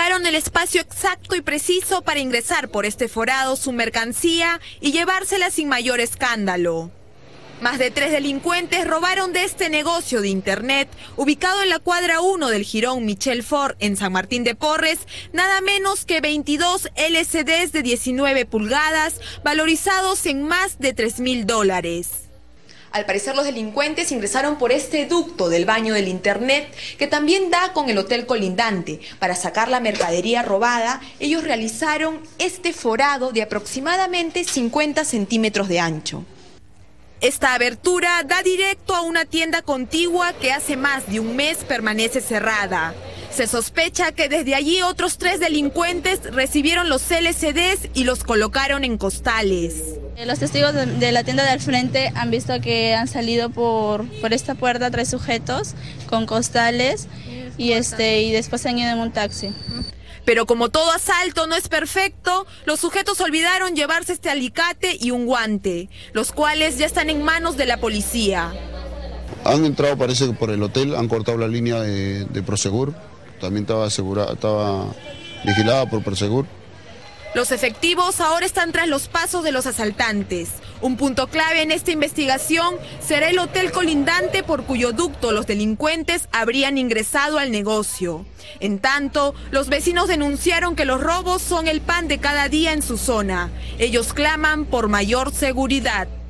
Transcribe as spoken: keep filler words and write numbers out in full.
ubicaron el espacio exacto y preciso para ingresar por este forado su mercancía y llevársela sin mayor escándalo. Más de tres delincuentes robaron de este negocio de internet, ubicado en la cuadra uno del Jirón Michel Ford en San Martín de Porres, nada menos que veintidós L C Ds de diecinueve pulgadas, valorizados en más de tres mil dólares. Al parecer los delincuentes ingresaron por este ducto del baño del internet, que también da con el hotel colindante. Para sacar la mercadería robada, ellos realizaron este forado de aproximadamente cincuenta centímetros de ancho. Esta abertura da directo a una tienda contigua que hace más de un mes permanece cerrada. Se sospecha que desde allí otros tres delincuentes recibieron los L C Ds y los colocaron en costales. Los testigos de la tienda del frente han visto que han salido por, por esta puerta tres sujetos con costales y, este, y después se han ido en un taxi. Pero como todo asalto no es perfecto, los sujetos olvidaron llevarse este alicate y un guante, los cuales ya están en manos de la policía. Han entrado, parece que por el hotel, han cortado la línea de, de Prosegur, también estaba, asegurada, estaba vigilada por Prosegur. Los efectivos ahora están tras los pasos de los asaltantes. Un punto clave en esta investigación será el hotel colindante por cuyo ducto los delincuentes habrían ingresado al negocio. En tanto, los vecinos denunciaron que los robos son el pan de cada día en su zona. Ellos claman por mayor seguridad.